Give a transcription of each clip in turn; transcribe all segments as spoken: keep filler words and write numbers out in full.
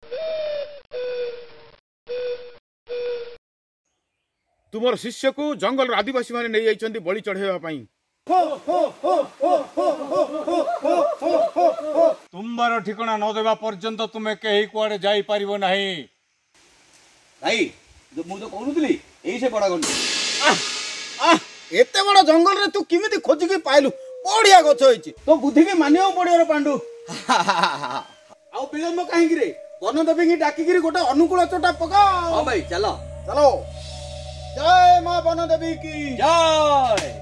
तुमर शिष्य को जंगल आदिवासी माने नहीं जाइछन्ती बलि चढ़ेवा पई। तुम्बार ठिकाना न देवा पर्यंत तुमे केही कुआडे जाई परिबो नाही। भाई जो मु तो कहनुतली एई से बड़ा गंडी आ एते बड़ा जंगल रे तू किमिति खोजी के पाइलु? बढ़िया गछ होइछि तो बुद्धि के मानियो पड़ियो रे पांडु। आउ विलंब काहे कि रे वन देवी की डाकी गिरी गोटे अनुकूल चोटा पका। हां भाई चलो चलो। जय मां वन देवी की जय।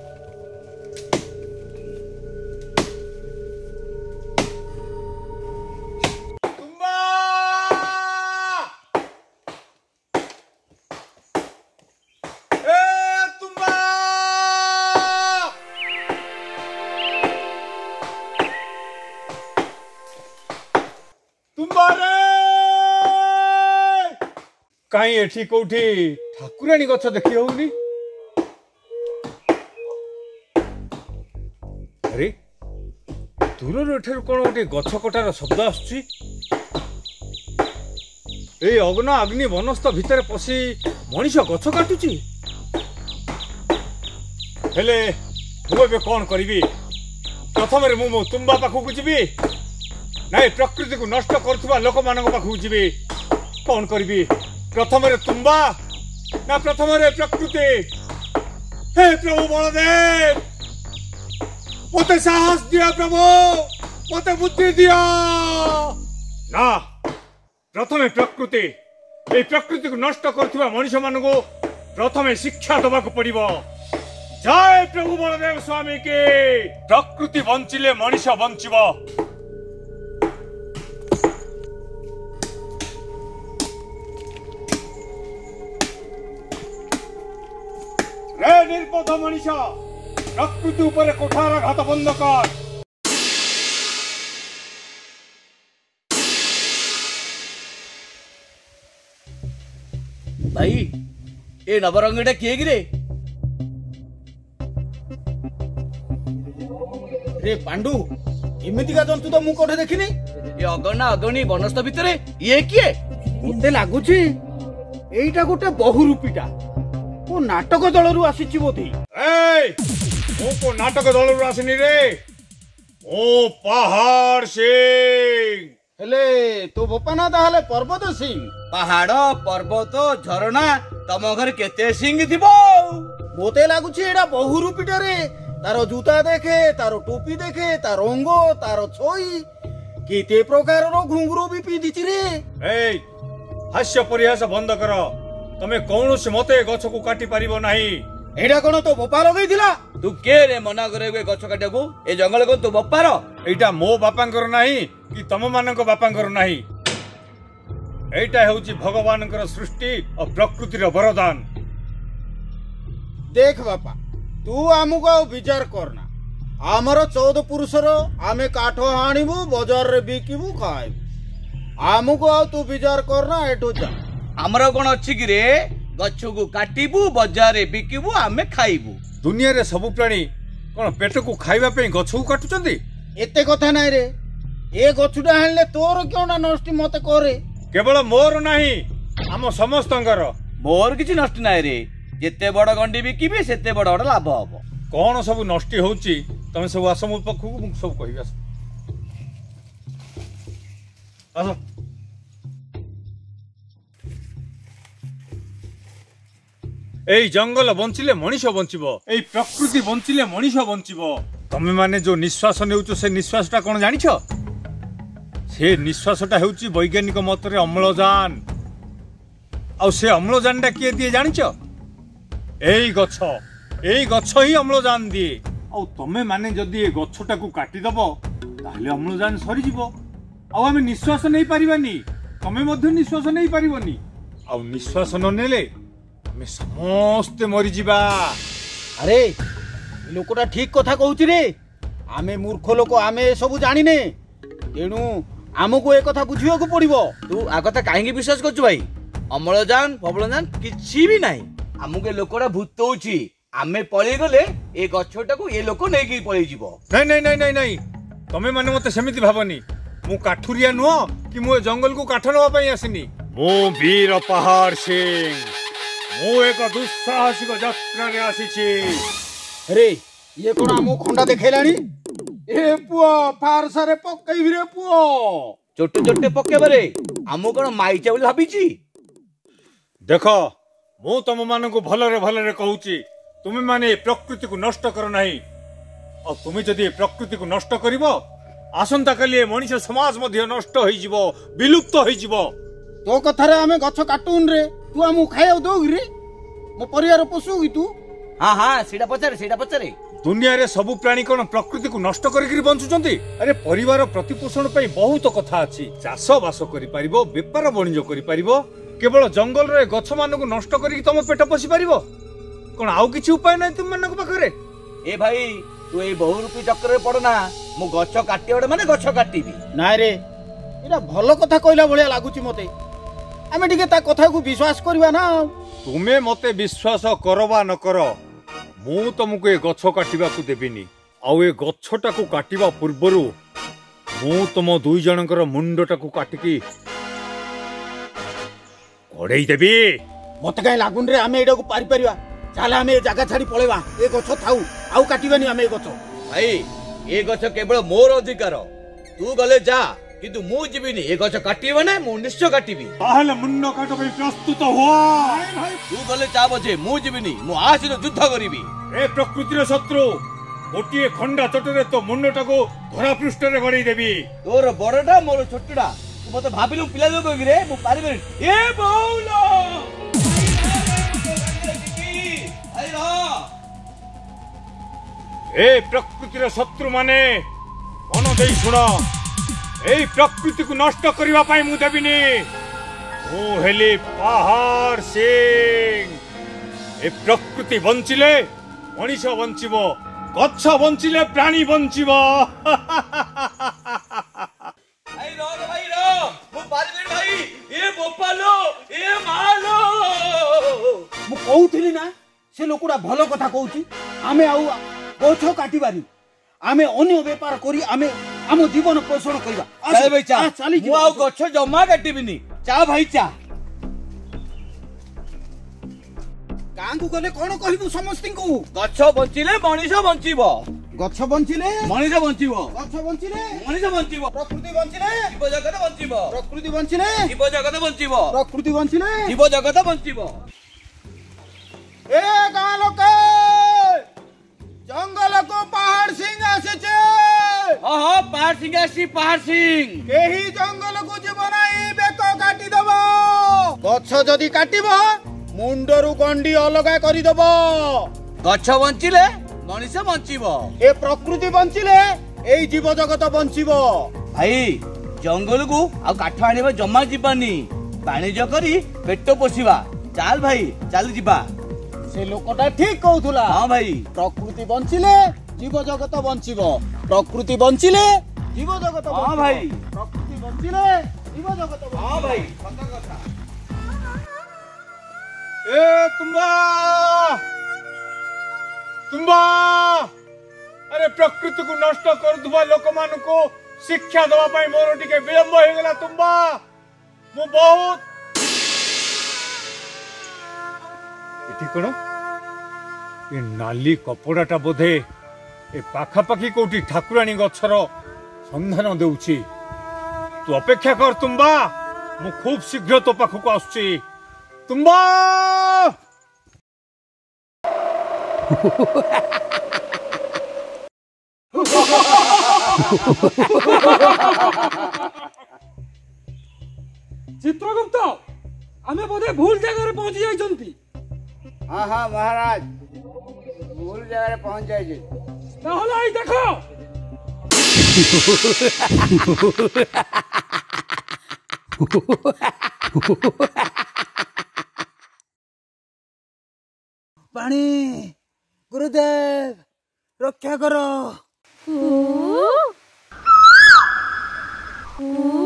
कहीं एठी कोठी ठाकुराणी गछ देखी होउनी? अरे दूर एठार कौन गोटे गछ कटार शब्द आसुची। ए अग्न अग्नि वनस्थ भितर पशि मनीष गछ काटुची। हेले मु एबे कौन करिवि? प्रथम रे मु तुम्बा पाखु जीवी नाई प्रकृति को नष्ट करथुवा लोक मानक पाखु जीवी। कौन करिवि? प्रथम रे तुम्बा ना प्रथम रे प्रकृति? हे प्रभु बलदेव मते साहस दिया, प्रभु मते बुद्धि दिया। ना प्रथमे प्रकृति, ए प्रकृति को नष्ट करथुवा मनुष्य मानक प्रथमे शिक्षा दबाक पड़िबो। जय प्रभु बलदेव स्वामी की। प्रकृति बंचिले मनुष्य बंचिबो। रे निर्बोध मनीष प्रकृति ऊपर कोठार घात बंद कर। भाई ए नवरंगीटा किए कि रे? रे पांडु एमितिका जंतु तो मु कोठे देखिनी। ए अगना अगनी वनस्थ भितरे ये किए? मते लागुची एइटा गोटे बहुरूपीटा ओ नाटक दलरू आसीची बोधी। ए ओ को नाटक दलरू आसीनी रे, ओ पहाड़ सिंह। हेले तो बोपा ना ताहले पर्वत सिंह। पहाड़ पर्वत झरना तम घर केते सिंह थिबो? मोते लागुची एडा बहुरूपीटा रे। तारो जूता देखे, तारो टोपी देखे, तारो रंग, तारो छोई केते प्रकार रो घुंगरू भी पी दिची रे। ए हास्य परिहास बंद कर। तमे कौनसी मते गछ को काटी पारिबो नाही। एडा कोन तो बोपा लगई दिला? तू के रे मना करे गछ काटियाकू? ए जंगल को तो बप्पार? एटा मो बापांकर नाही कि तम मानक बापांकर नाही। एटा हेउची भगवानकर सृष्टि और प्रकृतिर वरदान। देख बापा तू आमुको आ विचार करना। आमर चौदह पुरुषर आमे काठ हाणिबू बाजार रे बिकिबू खाइबू। आमुको आ तू विचार करना एठो जा। हमर कोन अछि कि रे? गछ को काटिबू बाजार रे बिकिबू आमे खाइबू। दुनिया रे सब प्राणी कोन पेट को खाइबा पे गछ को काटुचंती? एते कथा नाही रे। ए गछुडा हाणले तोर क्यों ना नष्टि मते करे? केवल मोर नाही आम समस्तंकर। मोर किछि नष्ट नाही रे। जेते बड़ गंडी बिकिबे सेते बड़ बड़ लाभ हबो। कौन सब नष्टि होउची तमे सब आसम पखु मु सब कहि आस। आस एई जंगल बंचिले मनीष बंचिबो। एई प्रकृति बंचिले मनीष बंचिबो। तमे माने जो निश्वास नेउचो से निश्वासटा कोन जानिछ? से निश्वासटा हेउची वैज्ञानिक मतरे अम्लजान। आ से अम्लजानटा किए दिए जानिछ? एई गछ एई गछ ही अम्लजान दिए। आ तमे माने जदि ए गछटा को काटी दबो ताहले अम्लजान सरी जिवो। आ हमें निश्वास नहीं पारिबानी, तमे मध्य निश्वास नहीं पारिबनी। आ निश्वास न नेले हमें समस्त मरी जिबा। अरे लोकटा ठीक कथा कहूची रे। आमे मूर्ख लोक आमे सब जानी ने। तेणु आमको ए कथा बुझियो को पड़िबो। तू आ कथा काहेकी विश्वास करछु भाई? अम्लजान फबलजान किछि भी नाही। आमुके लोकरा भूत होउची। आमे पळी गले ए गछटा को ए लोक नेकी पळी जिवो। नहीं नहीं नहीं नहीं नहीं तमे माने मते सेमिति भाबनी। मु काठुरिया नुह कि मु जंगल को काठ नवा पई आसिनी मु वीर पहाड़ सिंह मु एक दुस्साहसिक यात्रा रे आसीछि। अरे ये कोन हमो खंडा देखैलानी ए पुओ फारसा रे पक्कई रे पुओ छोटे छोटे पकेबे रे हमो कोन माइचा बोली भाबिची। देखो मु तुम मान को भलरे भलरे कहूची तुम माने प्रकृति को नष्ट कर नहीं और तुम जदि प्रकृति को नष्ट करिवो आसंता काली मनुष्य समाज मध्य नष्ट होई जिवो विलुप्त होई जिवो। तो कथारे आमे गछ काटून रे तू हमु खाइयो दोग रे मो परिवार पोसु कि तू। हां हां सीधा पचारे सीधा पचारे दुनिया रे सब प्राणी कोन प्रकृति को नष्ट करिकरी बंचुचंती। अरे परिवार प्रतिपोषण पई बहुत कथा अछि चाष बास करि परिबो व्यापार वाणिज्य करि परिबो केवल जंगल रे गछ मान को नष्ट करिक तुम पेट पोषि परिबो कोन आउ किछि उपाय नै तुम मान को पाखरे। ए भाई तू ए बहुरूपी चक्कर रे पड़ना मु गछ काटिबे माने गछ काटिबी नाय रे एटा भलो कथा कहला भलिया लागुची मते आमे ठीक ता कथा को विश्वास करबा ना। तुमे मते विश्वास करबा न करो मु तुमको ए गछ काटिबा को देबिनी आउ ए गछटा को काटिबा पूर्वरु मु तुम दुई जनकर मुंडटा को काटिकी घोड़ेई देबी। मते काई लागुन रे आमे एटा को पारि परिबा चाले आमे ए जागा छाड़ी पळेबा ए गछ थाउ आउ काटिबानी आमे ए गछ। भाई ए गछ केवल मोर अधिकार तू गले जा किंतु मु जीविनी ए गछ काटिबे ना मु निश्चय काटिबी। ताहले मुंड काट पई प्रस्तुत हुआ तू गले जा बजे मु जीविनी मु आसिनो युद्ध करिबी। ए प्रकृति रे शत्रु गोटिए खंडा चटरे तो मुंडटा को धरा पृष्ठ रे गड़ेई देबी। तोर बड़टा मोर छोटटा तू मते भाबिलु पिला देबो कि रे मु पारिबे ए बौलो आई रो। ए प्रकृति रे शत्रु माने मन देई सुनो ए प्रकृति को नष्ट करिवा पाई मु देबिनी मु हेली पहाड़ सिंह। ए प्रकृति बंचिले मनुष्य बंचिबो गच्छ बंचिले प्राणी बंचिबो। आई रो भाई रो मु पारिबे भाई ए बोपालो ए मालो मु कहउथिली ना से लोकड़ा भलो कथा कहउची आमे आउ गछ काटिबानी आमे अन्य व्यापार करी आमे आम जीवन पोषण करबा। चल भाई चा चली मु आउ गछ जमा काटिबिनी चा भाई चा गांगु गले कोन कहिबु समस्ती को गछ बंचिले मनुष्य बंचिबो गछ बंचिले मनुष्य बंचिबो गछ बंचिले मनुष्य बंचिबो प्रकृति बंचिले जीव जगत बंचिबो प्रकृति बंचिले जीव जगत बंचिबो प्रकृति बंचिले जीव जगत बंचिबो। ए गां लोके जंगल को पहाड़ सिंह आसेचे। हां हां पहाड़ सिंह आसी पहाड़ सिंह केही जंगल को जीवनाई बेको काटी दबो गछ जदी काटिबो मुंडरू गंडी अलगा करी दबो। गछ बंचिले मनुष्य बंचिबो ए प्रकृति बंचिले एई जीव जगत बंचिबो। भाई जंगल को आ काठ आनिबा जमा जीवानी वाणिज्य करी पेट पोषिबा चाल भाई चाल जीवा। से लोकटा ठीक कहउथुला। हां भाई प्रकृति बंचिले जीव जगत बंचिबो प्रकृति बंचिले जीव जगत बंचिबो। हां भाई प्रकृति बंचिले जीव जगत बंचिबो। हां भाई सत कथा। ए तुम्बा तुम्बा अरे प्रकृति को नष्ट करथुबा लोक मान को शिक्षा दवा पाई मोर टिके विलंब हो गेला तुम्बा मु बहुत इति कोन ए नाली कपड़ाटा बोधे ए पाखा पाखी कोठी ठाकुराणी गछर संधान देउची तू अपेक्षा कर तुम्बा मु खूब शीघ्र तो पाखको आसुची तुम्बा। चित्रगुप्त आमे बोधे भूल जगह रे पहुंची जाइछंती। हां हां महाराज भूल जगह रे पहुंच जाई छी ना होला आई देखो पानी गुरुदेव रक्षा करो। ओ ओ